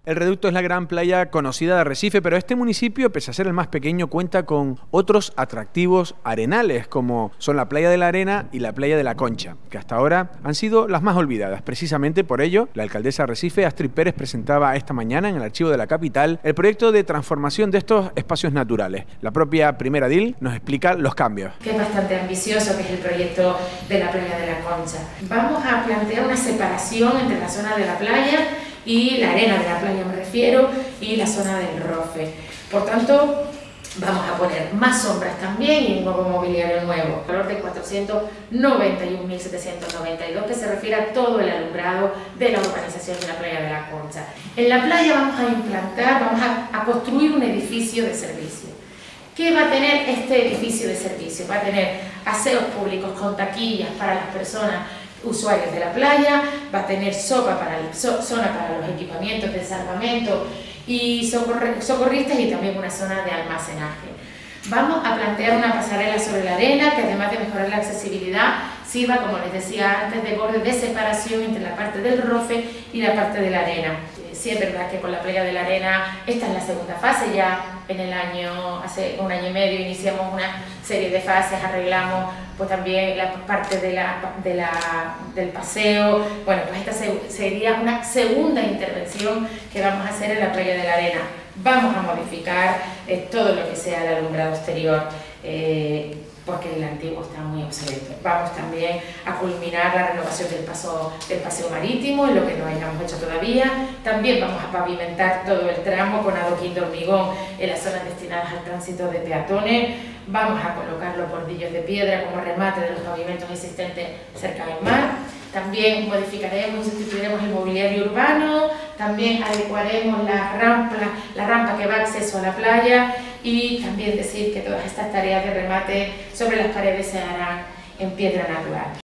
El Reducto es la gran playa conocida de Arrecife, pero este municipio, pese a ser el más pequeño, cuenta con otros atractivos arenales, como son la Playa de la Arena y la Playa de la Concha, que hasta ahora han sido las más olvidadas. Precisamente por ello, la alcaldesa de Arrecife, Astrid Pérez, presentaba esta mañana en el archivo de la capital el proyecto de transformación de estos espacios naturales. La propia primera edil nos explica los cambios. Que es bastante ambicioso, que es el proyecto de la Playa de la Concha. Vamos a plantear una separación entre la zona de la playa y la arena de la playa, me refiero, y la zona del Rofe. Por tanto, vamos a poner más sombras también y un nuevo mobiliario nuevo. Valor de 491.792, que se refiere a todo el alumbrado de la urbanización de la Playa de la Concha. En la playa vamos a implantar, vamos a construir un edificio de servicio. ¿Qué va a tener este edificio de servicio? Va a tener aseos públicos con taquillas para las personas usuarios de la playa, va a tener zona para los equipamientos de salvamento y socorristas y también una zona de almacenaje. Vamos a plantear una pasarela sobre la arena que, además de mejorar la accesibilidad, sirva, como les decía antes, de borde de separación entre la parte del Rofe y la parte de la arena. Sí, es verdad que con la Playa de la Arena esta es la segunda fase, ya hace un año y medio iniciamos una serie de fases, arreglamos pues también la parte del paseo. Bueno, pues esta sería una segunda intervención que vamos a hacer en la Playa de la Arena. Vamos a modificar todo lo que sea el alumbrado exterior, porque el antiguo está muy obsoleto. Vamos también a culminar la renovación del paseo marítimo, en lo que no hayamos hecho todavía. También vamos a pavimentar todo el tramo con adoquín de hormigón en las zonas destinadas al tránsito de peatones. Vamos a colocar los bordillos de piedra como remate de los pavimentos existentes cerca del mar. También modificaremos y sustituiremos el mobiliario urbano, también adecuaremos la rampa que va a acceso a la playa, y también decir que todas estas tareas de remate sobre las paredes se harán en piedra natural.